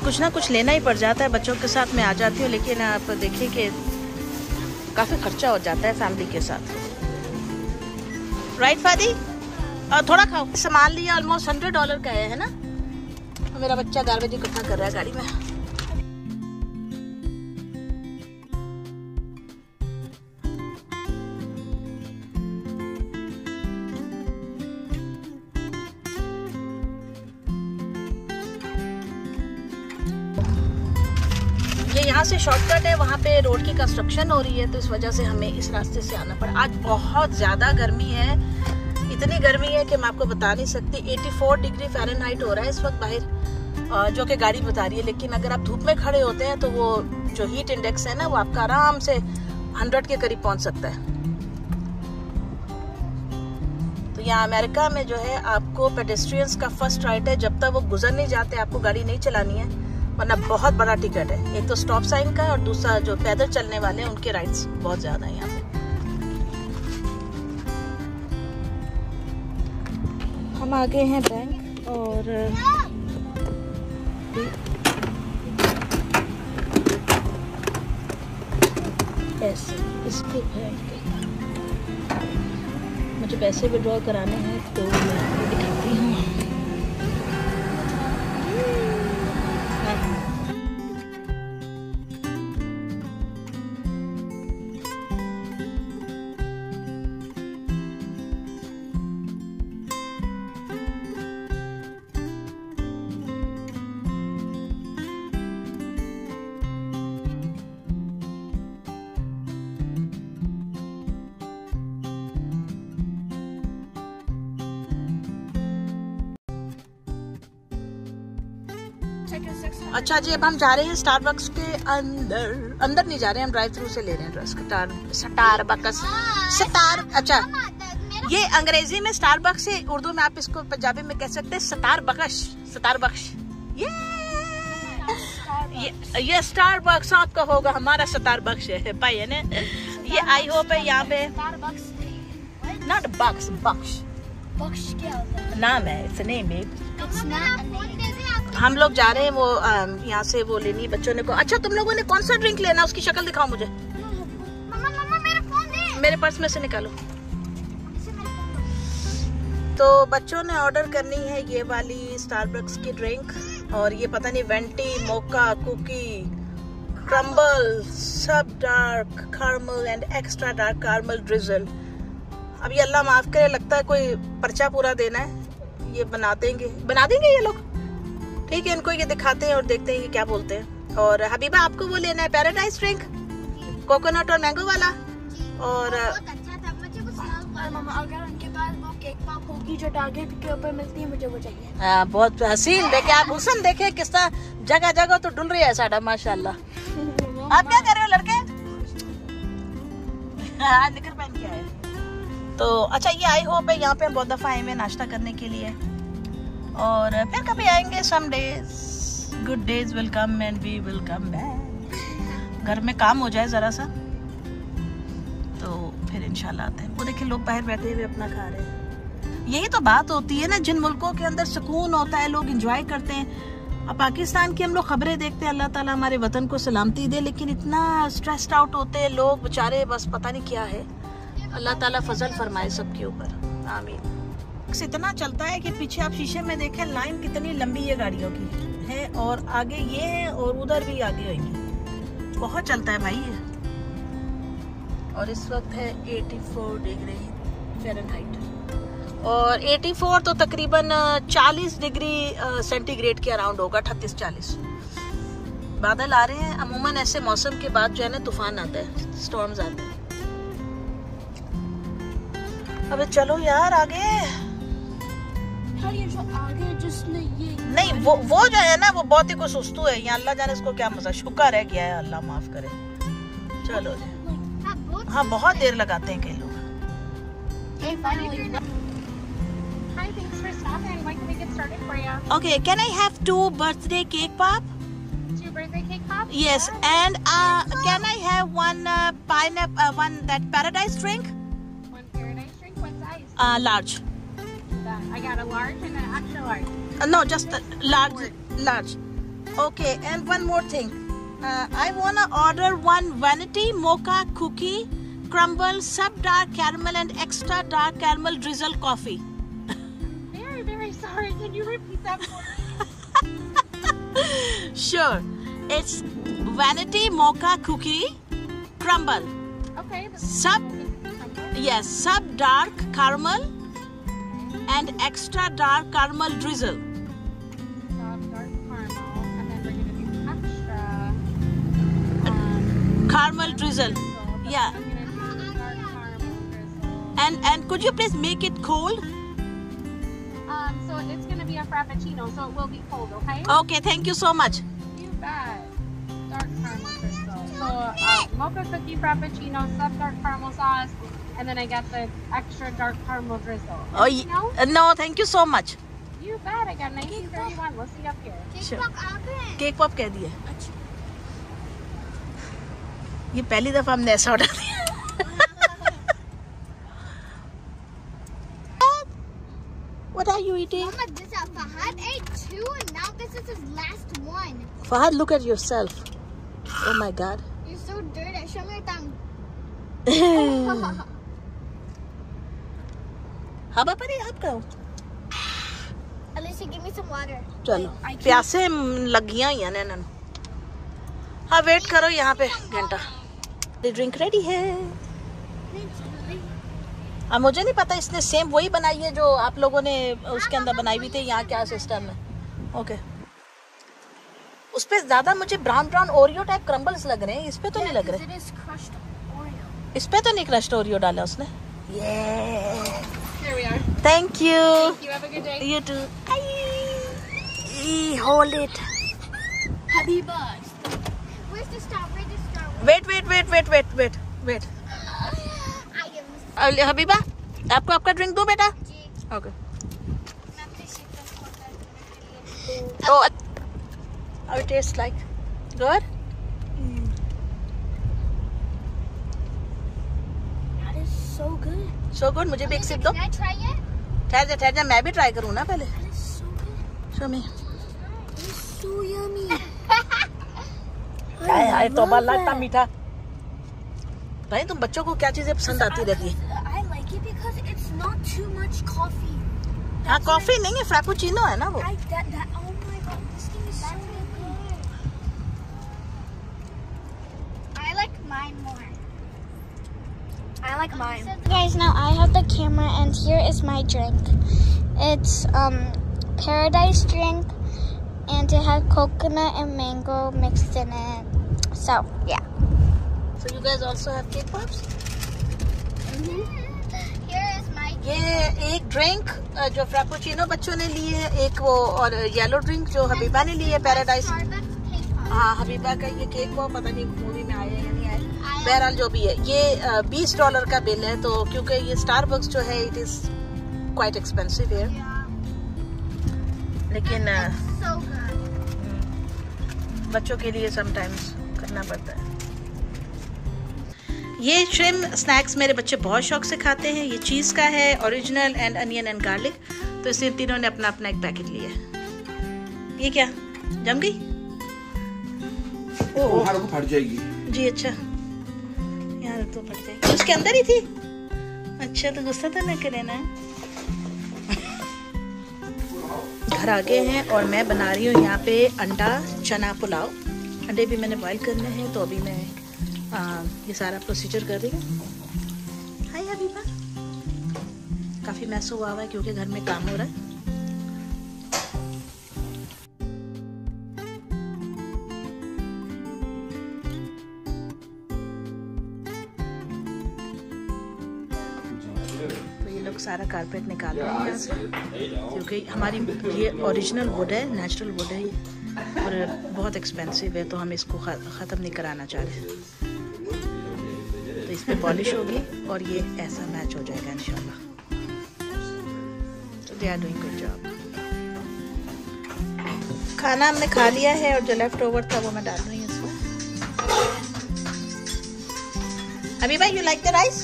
कुछ ना कुछ लेना ही पड़ जाता है। बच्चों के साथ मैं आ जाती हूँ, लेकिन आप देखिए कि काफ़ी खर्चा हो जाता है फैमिली के साथ। Right Fadi? और थोड़ा खाओ। सामान लिया ऑलमोस्ट $100 का है ना। मेरा बच्चा गार्बेज इकट्ठा कर रहा है गाड़ी में। ये यहाँ से शॉर्टकट है, वहाँ पे रोड की कंस्ट्रक्शन हो रही है, तो इस वजह से हमें इस रास्ते से आना पड़ा। आज बहुत ज़्यादा गर्मी है, इतनी गर्मी है कि मैं आपको बता नहीं सकती। 84 डिग्री फ़ारेनहाइट हो रहा है इस वक्त बाहर, जो कि गाड़ी बता रही है। लेकिन अगर आप धूप में खड़े होते हैं तो वो जो हीट इंडेक्स है ना, वो आपका आराम से 100 के करीब पहुँच सकता है। तो यहाँ अमेरिका में जो है आपको पेडेस्ट्रियंस का फर्स्ट राइट है। जब तक वो गुजर नहीं जाते आपको गाड़ी नहीं चलानी है, वरना बहुत बड़ा टिकट है। एक तो स्टॉप साइन का, और दूसरा जो पैदल चलने वाले हैं उनके राइट्स बहुत ज़्यादा हैं यहाँ पे। हम आ गए हैं बैंक, और पैसे इसके बैंक मुझे पैसे विड्रॉ कराने हैं, तो मैं आपको दिखाती हूँ। अच्छा जी, अब हम जा रहे हैं स्टारबक्स के अंदर। अंदर नहीं जा रहे हैं, हम ड्राइव थ्रू से ले रहे हैं स्टारबक्स। अच्छा, ये अंग्रेजी में स्टारबक्स है, उर्दू में आप इसको पंजाबी में कह सकते हैं स्टारबक्स। ये स्टारबक्स आपका होगा, हमारा स्टारबक्स है भाई, है ना। ये आई होप है यहाँ पे नॉट बक्स क्या होता है? नाम है, इट्स नेम बेब। हम लोग जा रहे हैं वो यहाँ से वो लेनी बच्चों ने को। अच्छा, तुम लोगों ने कौन सा ड्रिंक लेना, उसकी शक्ल दिखाओ मुझे। मम्मा मेरा फोन दे। मेरे पर्स में से निकालो। तो बच्चों ने ऑर्डर करनी है ये वाली स्टारबक्स की ड्रिंक, और ये पता नहीं वेंटी, मोका, कुकी, क्रम्बल, सब dark caramel and extra dark caramel drizzle। अब ये अल्लाह माफ करे, लगता है कोई पर्चा पूरा देना है। ये बना देंगे ये लोग, ठीक है। इनको ये दिखाते हैं और देखते हैं ये क्या बोलते हैं। और हबीबा, आपको वो लेना है पैराडाइज ड्रिंक, कोकोनट और मैंगो वाला। और अगर उनके पास वो केक पॉप होगी जो टारगेट के ऊपर मिलती है, मुझे वो चाहिए। हाँ, बहुत हसीन। देखे आप हुसन, देखे किस तरह जगह जगह तो डुल रही है साडा, माशाल्लाह। आप क्या कर रहे हो लड़के? निकर पहन के आए। तो अच्छा, ये आई होप है, यहाँ पे हम बहुत दफा आए हुए नाश्ता करने के लिए, और फिर कभी आएंगे। Some days good days will come and we will come back. घर में काम हो जाए जरा सा, तो फिर इंशाल्लाह आते हैं। वो देखिए लोग बाहर बैठे हुए अपना खा रहे हैं। यही तो बात होती है ना, जिन मुल्कों के अंदर सुकून होता है, लोग एंजॉय करते हैं। अब पाकिस्तान की हम लोग खबरें देखते हैं, अल्लाह ताला हमारे वतन को सलामती दे, लेकिन इतना स्ट्रेस्ड आउट होते हैं लोग बेचारे, बस पता नहीं क्या है। अल्लाह ताला फजल फरमाए सबके ऊपर, आमीन। इतना चलता है कि पीछे आप शीशे में देखें लाइन कितनी लंबी है गाड़ियों की है, और आगे ये है और उधर भी आगे होंगी। बहुत चलता है भाई ये। और इस वक्त है 84 डिग्री फ़ारेनहाइट, और 84 तो तकरीबन 40 डिग्री सेंटीग्रेड के अराउंड होगा, 38-40। बादल आ रहे हैं। अमूमन ऐसे मौसम के बाद जो है ना तूफान आता है, स्टॉर्म्स आते हैं। अबे चलो यार आगे। आगे जिसने ये नहीं, वो जो है ना वो बहुत ही कुछ सुस्तू है। यहाँ अल्लाह जाने इसको क्या मजा, शुक्र है गया है, अल्लाह माफ करे। चलो जी, हाँ बहुत देर लगाते हैं कई लोग। Okay, can I have 2 birthday cake pop? 2 birthday cake pop? Yes, and can I have one pineapple, one that paradise drink? One paradise drink. What size? Large. I got a large and an extra large. No, just large. Okay, and one more thing. I wanna order one vanity mocha cookie, crumble, sub dark caramel, and extra dark caramel drizzle coffee. Very, very sorry. Can you repeat that for me? Sure. It's vanity mocha cookie, crumble. Okay. Sub dark caramel and extra dark caramel drizzle. Dark caramel, and then we're gonna do extra Caramel drizzle. Yeah. I'm gonna do dark caramel drizzle. And could you please make it cold? So it's gonna be a frappuccino, so it will be cold, okay? Okay, thank you so much. You bet. Dark caramel drizzle. So mocha cookie frappuccino, sub dark caramel sauce, and then I get the extra dark caramel drizzle. Oh, No? no, thank you so much. You bet. I got 1931. We'll see you up here. Sure. Cake pop कह दिया। ये पहली दफा हमने ऐसा order दिया। What are you eating? Mama, Fahad ate 2 and now this is his last one. Fahad, look at yourself. Oh my God. You're so dirty. Show me your tongue. हाँ पापा नहीं आप कहो। Alicia, give me some water. चलो प्यासे लगियां ही हैं ना। हाँ वेट करो यहाँ पे घंटा। ड्रिंक रेडी है। अब मुझे नहीं पता इसने सेम वही बनाई है जो आप लोगों ने उसके अंदर बनाई हुई थी। यहाँ क्या सिस्टम है? ओके। उस पे ज्यादा मुझे brown brown Oreo type crumbles लग रहे हैं। इस पे तो नहीं लग रहे। इस पे तो नहीं क्रश्ड ओरियो डाला उसने। Here we are. Thank you. Thank you. Have a good day. You too. Hold it. Habiba. Where's the star? Where's the star? Wait. I am. Habiba आपको आपका ड्रिंक दो बेटा। जी। ओके। मैं अपने शीत को खोलने के लिए। Oh, how it tastes like? Good? That is so good. So good. मुझे भी एक सिप दो। Can I try it? ठहर जा मैं भी ट्राई करूँ ना पहले। That is so good. Show me. It's so yummy. हाय तौबा अल्लाह इतना मीठा। भाई तुम बच्चों को क्या चीजें पसंद आती रहती है? I like it because it's not too much coffee. हाँ कॉफी नहीं है फ्रैपुचिनो है ना वो। Oh my god, this thing is so good. I like mine more. I like mine. Guys, now I have the camera and here is my drink. It's paradise drink and it has coconut and mango mixed in it. So, yeah. So you guys also have cake pops? Here is my ये एक drink जो Frappuccino बच्चों ने ली है, एक वो और येलो ड्रिंक जो हबीबा ने ली है पैराडाइज। Starbucks cake pop. हाँ हबीबा का ये केक पॉप पता नहीं मूवी में आया या नहीं आया। बहरहाल जो भी है ये $20 का बिल है। तो क्योंकि ये स्टारबक्स जो है इट इज क्वाइट एक्सपेंसिव है लेकिन So good. बच्चों के लिए समटाइम्स करना पड़ता है। ये श्रिम्प स्नैक्स मेरे बच्चे बहुत शौक से खाते हैं। ये चीज़ का है, original and onion and garlic. तो इसलिए तीनों ने अपना अपना एक पैकेट लिया है। ये क्या जम गई? ओह फट जाएगी जी अच्छा यार तो फट जाएगी। उसके अंदर ही थी। अच्छा तो गुस्सा तो ना करे ना। घर आ गए हैं और मैं बना रही हूँ यहाँ पे अंडा चना पुलाव। अंडे भी मैंने बॉईल करने हैं तो अभी मैं ये सारा प्रोसीजर कर रही हूँ। हाय हबीबा। काफ़ी मैस हुआ है क्योंकि घर में काम हो रहा है। तो ये लोग सारा कारपेट निकाल रहे हैं यहाँ से क्योंकि हमारी ये ओरिजिनल वुड है, नेचुरल वुड है ये और बहुत एक्सपेंसिव है तो हम इसको ख़त्म नहीं कराना चाह रहे। तो इस पर पॉलिश होगी और ये ऐसा मैच हो जाएगा इंशाल्लाह। तो they are doing good job. खाना हमने खा लिया है और जो लेफ्ट ओवर था वो मैं डाल रही हूँ इसमें। Habiba you like the rice?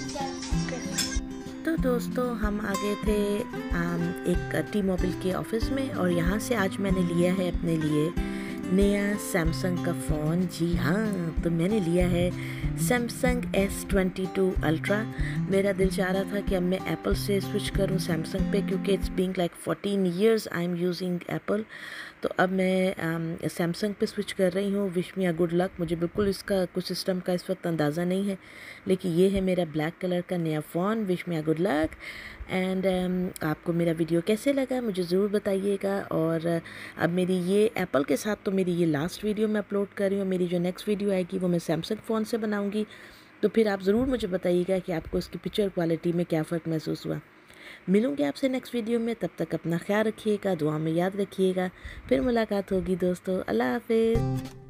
तो दोस्तों हम आ गए थे एक टी मोबाइल के ऑफिस में और यहाँ से आज मैंने लिया है अपने लिए नया सैमसंग का फ़ोन। जी हाँ, तो मैंने लिया है सैमसंग S22 अल्ट्रा। मेरा दिल चाह रहा था कि अब मैं एप्पल से स्विच करूं सैमसंग पे, क्योंकि it's being like 14 years I am using Apple. तो अब मैं सैमसंग पे स्विच कर रही हूँ। Wish me a good luck. मुझे बिल्कुल इसका कुछ सिस्टम का इस वक्त अंदाज़ा नहीं है, लेकिन ये है मेरा ब्लैक कलर का नया phone. Wish me a good luck. And आपको मेरा वीडियो कैसे लगा मुझे ज़रूर बताइएगा। और अब मेरी ये एप्पल के साथ तो मेरी ये लास्ट वीडियो मैं अपलोड कर रही हूँ। मेरी जो नेक्स्ट वीडियो आएगी वो मैं सैमसंग फ़ोन से बनाऊँगी। तो फिर आप ज़रूर मुझे बताइएगा कि आपको इसकी पिक्चर क्वालिटी में क्या फ़र्क महसूस हुआ। मिलूँगी आपसे नेक्स्ट वीडियो में, तब तक अपना ख्याल रखिएगा, दुआ में याद रखिएगा। फिर मुलाकात होगी दोस्तों। अल्लाह हाफ़िज़।